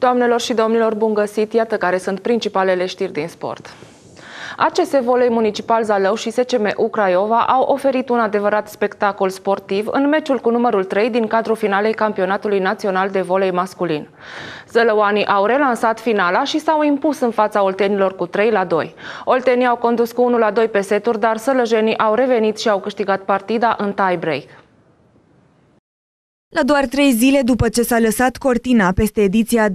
Doamnelor și domnilor, bun găsit! Iată care sunt principalele știri din sport. ACS Volei Municipal Zalău și SCM Craiova au oferit un adevărat spectacol sportiv în meciul cu numărul 3 din cadrul finalei Campionatului Național de Volei Masculin. Zălăuanii au relansat finala și s-au impus în fața oltenilor cu 3-2. Oltenii au condus cu 1-2 pe seturi, dar sălăjenii au revenit și au câștigat partida în tie-break. La doar 3 zile după ce s-a lăsat cortina peste ediția 2015-2016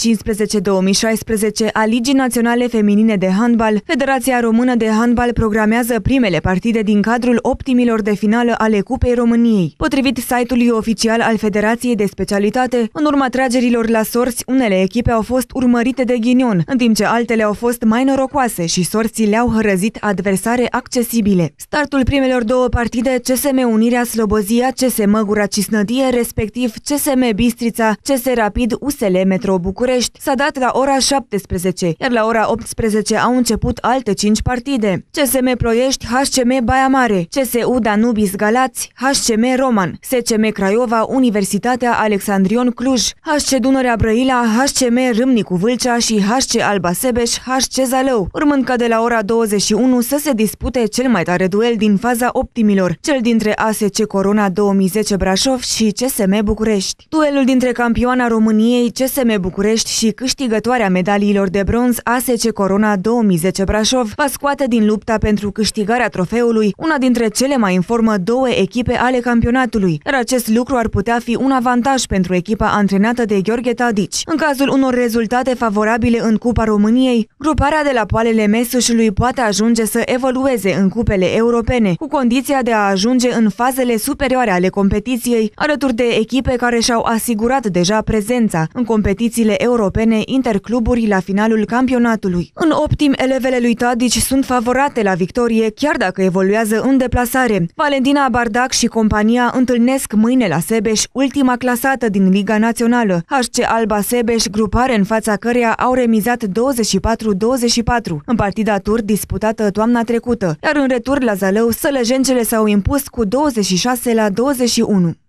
a Ligii Naționale Feminine de Handbal, Federația Română de Handbal programează primele partide din cadrul optimilor de finală ale Cupei României. Potrivit site-ului oficial al Federației de Specialitate, în urma tragerilor la sorți, unele echipe au fost urmărite de ghinion, în timp ce altele au fost mai norocoase și sorții le-au hărăzit adversare accesibile. Startul primelor două partide, CSM Unirea Slobozia, CSM Gura Cisnădie, respectiv CSM Bistrița, CS Rapid, USL Metro București, s-a dat la ora 17, iar la ora 18 au început alte 5 partide. CSM Ploiești, HCM Baia Mare, CSU Danubis Galați, HCM Roman, SCM Craiova, Universitatea Alexandrion Cluj, HC Dunărea Brăila, HCM Râmnicu Vâlcea și HC Alba Sebeș, HC Zalău, urmând ca de la ora 21 să se dispute cel mai tare duel din faza optimilor, cel dintre ASC Corona 2010 Brașov și CSM București. Duelul dintre campioana României, CSM București, și câștigătoarea medaliilor de bronz ASC Corona 2010 Brașov va scoate din lupta pentru câștigarea trofeului una dintre cele mai în formă două echipe ale campionatului, iar acest lucru ar putea fi un avantaj pentru echipa antrenată de Gheorghe Tadici. În cazul unor rezultate favorabile în Cupa României, gruparea de la Poalele Mesușului poate ajunge să evolueze în cupele europene, cu condiția de a ajunge în fazele superioare ale competiției, alături de echipe care și-au asigurat deja prezența în competițiile europene intercluburi la finalul campionatului. În optim, elevele lui Tadici sunt favorate la victorie, chiar dacă evoluează în deplasare. Valentina Bardac și compania întâlnesc mâine la Sebeș ultima clasată din Liga Națională, HC Alba Sebeș, grupare în fața căreia au remizat 24-24 în partida tur disputată toamna trecută, iar în retur la Zalău, sălăjencele s-au impus cu 26-21.